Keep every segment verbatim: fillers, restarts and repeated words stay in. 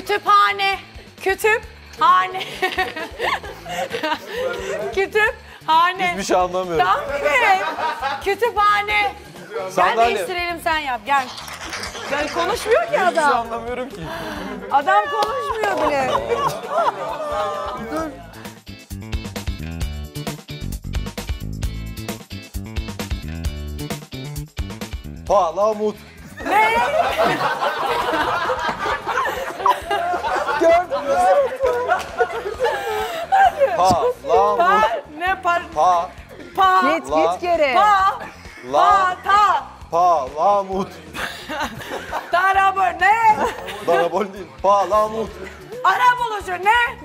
Kütüphane. Kütüphane. Kütüphane. Hiçbir şey anlamıyorum. Tamam mı? Kütüphane. Gel Sandalye. değiştirelim, sen yap gel. Ben konuşmuyor ki Hiçbir şey adam. anlamıyorum ki. Adam konuşmuyor bile. Dur. Palamut. Ne? Gördün mü? Palamut. Pa, ne par? Pa. Pa. Git git geri. Pa. La. Pa. Ta. Palamut. Tarabı ne? Darabol değil. Palamut. Ara buluşu ne?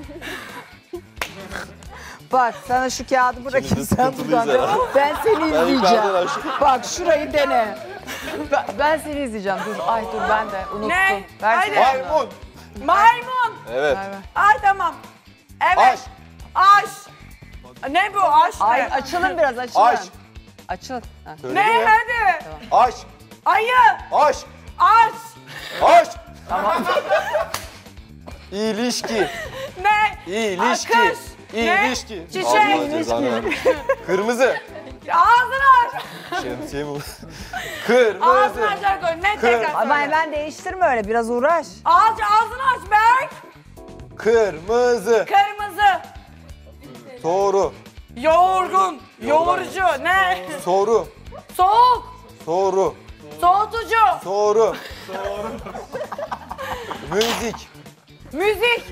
Bak sana şu kağıdı bırakayım, Şimdi sen sıkıntılıyız buradan herhalde. devam. Ben seni Ben izleyeceğim. yukarıdan aşağı. Bak şurayı dene. Ben, ben seni izleyeceğim. Dur, ay dur ben de unuttum. Ne? Ver Haydi. şunu. Maymun. Maymun. Evet. Ver, ver. Ay tamam. Evet. Aş. Aş. Ne bu aş ne? Ay açılın biraz açılın. Aş. Açıl. Ha. Söyle Ne ya. hadi? Aş. Ayı. Aş. Aş. Aş. İlişki. Ne? İlişki. Akış. İlişki. Ne? Çiçek. Allah cezanı versin. Kırmızı. Ağzını aç. Şemsiye mi? Ağzını Kırmızı. açar koy. Ne Kır. tekrar Ama söyle. hemen değiştirme öyle, biraz uğraş. Ağzı, ağzını aç Berk. Kırmızı. Kırmızı. Soru. Yoğurgun. Yoğurucu. Ne? Soru. Soğuk. Soru. Soğutucu. Soru. Müzik. Müzik.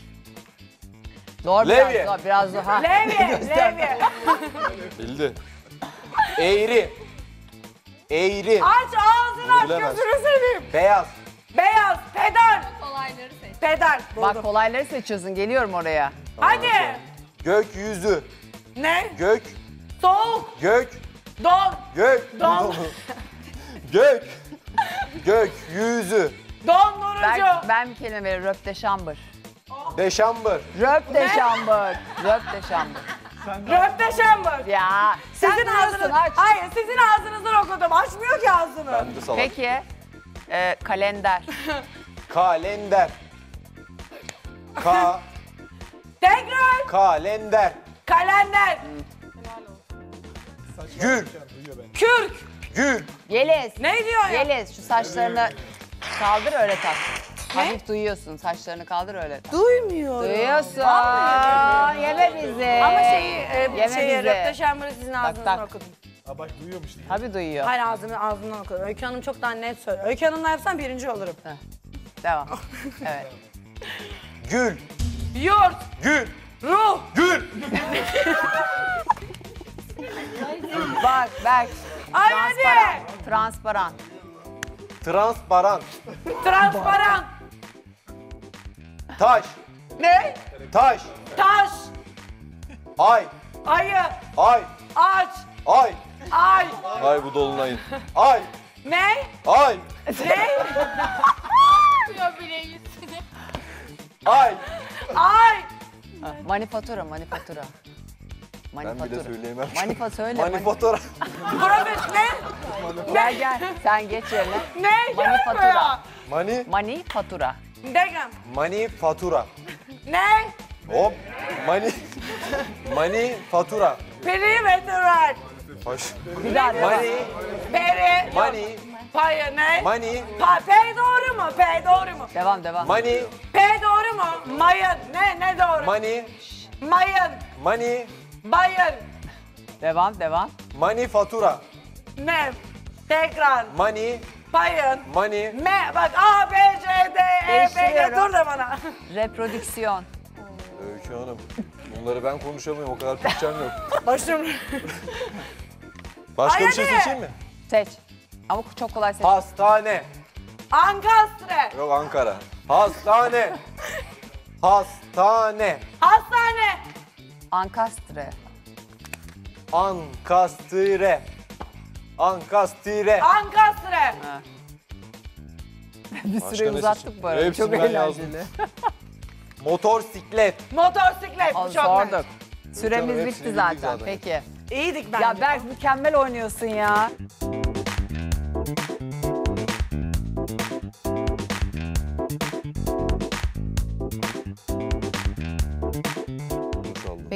Zor Levye. biraz zor, biraz zor. Ha. Levye. Levye. Bildi. Eğri. Eğri. Aç ağzını aç. Bilemez. Gözünü seveyim. Beyaz. Beyaz. Pedal. Kolayları seç. Pedal. Bak Buldum. kolayları seçiyorsun, geliyorum oraya. Hadi. Gökyüzü. Ne? Gök. Soğuk. Gök. Don. Gök. Don. Gök. Gökyüzü. Dondurucu. Ben, ben bir kelime veririm, röpteşambır. Deşambır. Röpteşambır. Röpteşambır. Röpteşembır. Ya sen Sizin biliyorsun, ağzınız. aç. Hayır, sizin ağzınızdan okudum. Açmıyor ki ağzını. Ben de salak. Peki, e, kalender. Kalender. Ka. Tekrar. Kalender. Kalender. Gül. Kürk. Gül. Yeliz. Ne diyor ya? Yeliz şu saçlarını kaldır öyle tak. Hafif duyuyorsun, saçlarını kaldır öyle tak. Duymuyorum. Duyuyorsun. Yeme bizi. Ama şeyi, e, Yeme şeyi bizi. röpteşembırı sizin ağzınızdan tak. okudum. Tabii duyuyor. Hayır, ağzını ağzından okudum. Öykü Hanım çok daha net söylüyor. Öykü Hanım'la yapsam birinci olurum. Devam. Evet. Gül. Yurt. Gül. Ruh. Gül. Bak, bak. Ay Transparan. hadi. Transparan. Transparan. Transparan. Taş. Ne? Taş. Taş. Ay. Ayı. Ay. Ağaç. Ay. Ay. Ay bu dolunayın. Ay. Ne? Ay. Ne? Yapıyor bile yüzünü. Ay. Ay. Manifatura, manifatura. Ben bile Manifatura. söyleyemem. Manifa söyle. mani- Manifatura. Profes ne? Gel gel. Sen geç yerine. Ne? Manifatura. Yapma. Mani. Manifatura. Degem. Manifatura. Ne? Hop. Mani. Manifatura. Perimetre. Hoş. Bir daha devam. Mani. Peri. Mani. Payı ne? Mani. Pa, P doğru mu? P doğru mu? Devam devam. Mani. P doğru mu? Mayın. Ne? Ne doğru? Mani. Mayın. Mani. Bayın. Devam devam. Manifatura. Ne? Tekrar. Mani. Payın. Mani. M. Bak A, B, C, D, E, F, G. Değiştiriyorum. Dur da bana. Reprodüksiyon. Öykü Hanım. Bunları ben konuşamıyorum. O kadar Türkçem yok. Başım. Başka Ay, bir şey hadi. seçeyim mi? Seç. Ama çok kolay seç. Hastane. Ankastre. Yok Ankara. Hastane. Hastane. Hastane. Ankastre. Ankastre. Ankastre. Ankastre. Ha. Bir Başka süre ne uzattık seçeyim? bu arada. Hepsini Çok ben eğlenceli. Motorsiklet. Motosiklet. Al, Bu çok sorduk. net. Süremiz Hepsini bitti bildik zaten. zaten. Peki. İyiydik bence. Ya Berk mükemmel oynuyorsun ya.